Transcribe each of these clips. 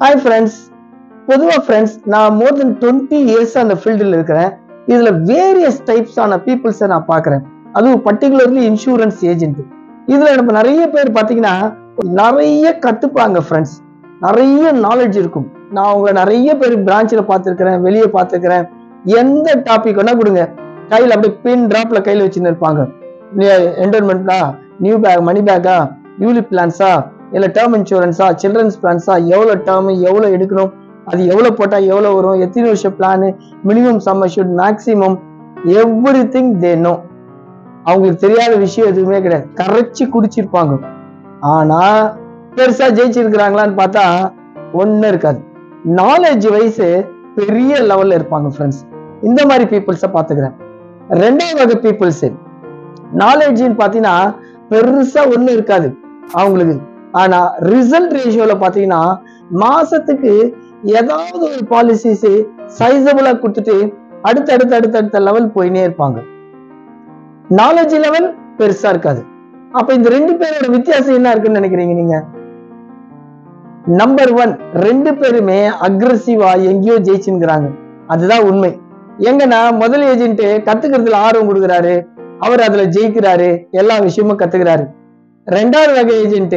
Hi friends. பொதுவா friends நான் மோர் தென் 20 years அந்த ஃபீல்டில் இருக்கிறேன். இதுல வேரியஸ் டைப்ஸ் ஆன பீப்புள்ஸை நான் பார்க்குறேன். அதுவும் பர்டிகுலர்லி இன்சூரன்ஸ் ஏஜென்ட். இதுல நம்ம நிறைய பேர் பார்த்தீங்கன்னா நிறைய கத்துப்பாங்க ஃப்ரெண்ட்ஸ். நிறைய நாலேஜ் இருக்கும். நான் அவங்க நிறைய பேர் பிரான்ச்சில் பார்த்துருக்கிறேன், வெளியே பார்த்துருக்கிறேன். எந்த டாபிக் வேணா கொடுங்க, கையில் அப்படியே பின் டிராப்ல கையில் வச்சுன்னு இருப்பாங்க. என்டர்மெண்ட்டா, நியூ பேக், மணி பேக்கா, யூலிப் பிளான்ஸா, இல்லை டேர்ம் இன்சூரன்ஸா, சில்ட்ரன்ஸ் பிளான்ஸா, எவ்வளோ டேர்ம், எவ்வளோ எடுக்கணும், அது எவ்வளவு போட்டா எவ்வளவு வரும், எத்தனை வருஷம் plan, minimum sum assured, maximum, everything they know. அவங்களுக்கு தெரியாத விஷயம் எதுவுமே கிடையாது. கரைச்சி குடிச்சிருப்பாங்க. ஆனா பெருசா ஜெயிச்சிருக்கிறாங்களான்னு பார்த்தா ஒன்னும் இருக்காது. நாலேஜ் வைஸ் பெரிய லெவல்ல இருப்பாங்க ஃப்ரெண்ட்ஸ். இந்த மாதிரி பீப்புள்ஸை பார்த்துக்கிறேன். ரெண்டாவது வகை பீப்புள்ஸ் நாலேஜ்ன்னு பார்த்தீங்கன்னா பெருசா ஒன்னும் இருக்காது அவங்களுக்கு. ஆனா ரிசல்ட் ரேஷியோல பார்த்தீங்கன்னா மாசத்துக்கு ஏதாவது ஒரு பாலிசிஸ் சைசபிளா கொடுத்துட்டு அடுத்த லெவல் போயினே இருப்பாங்க. நாலேஜ் லெவல் பெருசா இருக்காது. அப்ப இந்த ரெண்டு பேரோட வித்தியாசம் என்ன இருக்குன்னு நினைக்கிறீங்க நீங்க? நம்பர் 1, ரெண்டு பேருமே அக்ரெசிவா எங்கேயோ ஜெயிச்சுங்கிறாங்க. அதுதான் உண்மை. எங்கன்னா முதல் ஏஜென்ட் கத்துக்கிறதுல ஆர்வம் கொடுக்குறாரு, அவர் அதுல ஜெயிக்கிறாரு, எல்லா விஷயமும் கத்துக்கிறாரு. ரெண்டாவது வகை ஏஜென்ட்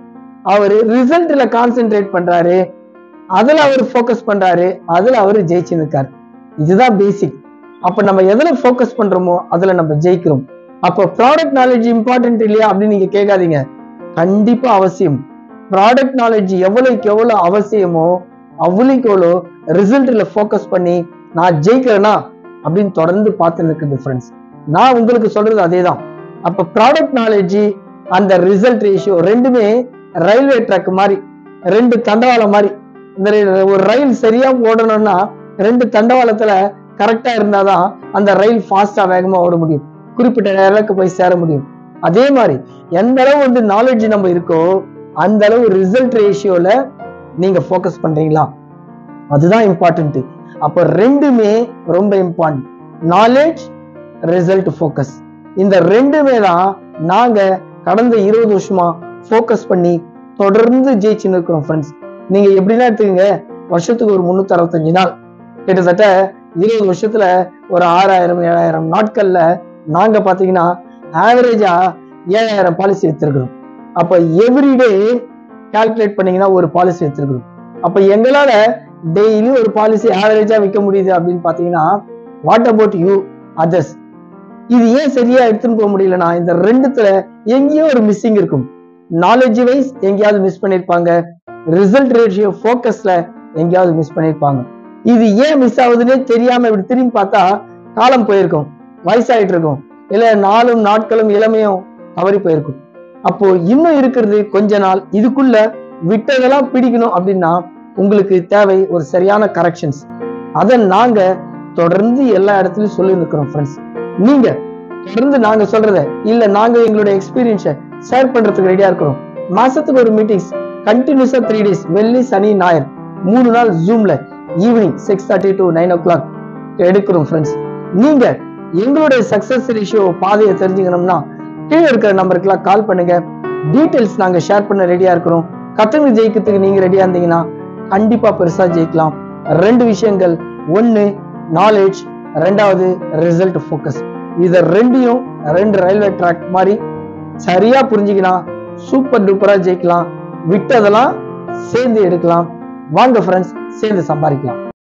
அவர் ரிசல்ட்ல கான்சென்ட்ரேட் பண்றாரு, அதுல அவர் போக்கஸ் பண்றாரு, அதுல அவரு ஜெயிச்சு நிற்காரு. இதுதான் பேசிக். அப்ப நம்ம எதுல போக்கஸ் பண்றோமோ அதுல நம்ம ஜெயிக்கிறோம். அப்ப ப்ராடக்ட் நாலேஜ் இம்பார்ட்டன்ட் இல்லையா அப்படின்னு நீங்க கேட்காதீங்க. கண்டிப்பா அவசியம். ப்ராடக்ட் நாலேஜ் எவ்வளவுக்கு எவ்வளவு அவசியமோ அவ்வளவுக்கு எவ்வளோ ரிசல்ட்ல போக்கஸ் பண்ணி நான் ஜெயிக்கிறேனா அப்படின்னு தொடர்ந்து பார்த்து இருக்குது ஃப்ரெண்ட்ஸ். நான் உங்களுக்கு சொல்றது அதேதான். அப்ப ப்ராடக்ட் நாலேஜ் அந்த ரிசல்ட் ரேஷியோ ரெண்டுமே ரயில்வே ட்ராக் மாதிரி, ரெண்டு தண்டவாளம் மாதிரி. இந்த ஒரு ரயில் சரியா ஓடணும்னா ரெண்டு தண்டவாளத்துல கரெக்டா இருந்தாதான் அந்த ரயில் ஃபாஸ்டா வேகமா ஓட முடியும், குறிப்பிட்ட நேரத்துக்கு போய் சேர முடியும். அதே மாதிரி எந்த அளவு நாலேஜ் நம்ம இருக்கோ அந்த அளவு ரிசல்ட் ரேஷியோல நீங்க போக்கஸ் பண்றீங்களா, அதுதான் இம்பார்ட்டன்ட். அப்ப ரெண்டுமே ரொம்ப இம்பார்ட்டன்ட். Knowledge, result, focus. இந்த ரெண்டுமே தான் நாங்க கடந்த 20 வருஷமா போக்கஸ் பண்ணி தொடர்ந்து ஜெயிச்சு நிற்கிறோம் ஃப்ரெண்ட்ஸ். நீங்க எப்படின்னா எடுத்துக்கங்க, வருஷத்துக்கு ஒரு 365 நாள், கிட்டத்தட்ட 20 வருஷத்துல ஒரு 6000-7000 நாட்கள்ல நாங்க பாத்தீங்கன்னா ஆவரேஜா 7000 பாலிசி எடுத்திருக்கிறோம். அப்ப எவ்ரிடே கால்குலேட் பண்ணீங்கன்னா ஒரு பாலிசி எடுத்திருக்கிறோம். அப்ப எங்களால டெய்லி ஒரு பாலிசி ஆவரேஜா விற்க முடியுது அப்படின்னு பாத்தீங்கன்னா, வாட் அபவுட் யூ அதர்ஸ்? இது ஏன் சரியா எடுத்துன்னு போக முடியலன்னா இந்த ரெண்டுத்துல எங்கேயோ ஒரு மிஸ்ஸிங் இருக்கும். நாலேஜ் வைஸ் எங்கேயாவது மிஸ் பண்ணிருப்பாங்க, ரிசல்ட் ரேஷியோ போக்கஸ்ல எங்கேயாவது மிஸ் பண்ணிருப்பாங்க. இது ஏன் மிஸ் ஆகுதுன்னே தெரியாம இப்படி திரும்பி பார்த்தா காலம் போயிருக்கும், வயசாயிட்டு இருக்கும், இல்ல நாளும் நாட்களும் இளமையும் தவறி போயிருக்கும். அப்போ இன்னும் இருக்கிறது கொஞ்ச நாள். இதுக்குள்ள விட்டதெல்லாம் பிடிக்கணும் அப்படின்னா உங்களுக்கு தேவை ஒரு சரியான கரெக்ஷன்ஸ். அதை நாங்க தொடர்ந்து எல்லா இடத்துலயும் சொல்லி இருக்கிறோம் ஃப்ரெண்ட்ஸ். நீங்க தொடர்ந்து நாங்க சொல்றத இல்ல நாங்க எங்களுடைய எக்ஸ்பீரியன்ஸை ஷேர் பண்றதுக்கு ரெடியா இருக்கிறோம். மாசத்துக்கு ஒரு மீட்டிங்ஸ் கண்டினியூஸா 3 days, வெள்ளி சனி ஞாயிறு 3 நாள் ஜூம்ல ஈவினிங் 6:30 to 9 o'clock எடுக்கிறோம் ஃப்ரெண்ட்ஸ். நீங்க எங்களுடைய சக்சஸ் ரேஷியோ பாதையை தெரிஞ்சுக்கணும்னா கீழே இருக்கிற நம்பருக்குலாம் கால் பண்ணுங்க. டீடைல்ஸ் நாங்க ஷேர் பண்ண ரெடியா இருக்கிறோம். கத்துங்க ஜெயிக்கிறதுக்கு நீங்க ரெடியா இருந்தீங்கன்னா கண்டிப்பா பெருசா ஜெயிக்கலாம். 2 விஷயங்கள், 1 நாலேஜ், 2வது ரிசல்ட் போக்கஸ். இத ரெண்டையும் 2 ரயில்வே ட்ராக் மாதிரி சரியா புரிஞ்சுக்கினா சூப்பர் டூப்பரா ஜெயிக்கலாம். விட்டதெல்லாம் சேர்ந்து எடுக்கலாம். வாங்க ஃப்ரெண்ட்ஸ், சேர்ந்து சம்பாதிக்கலாம்.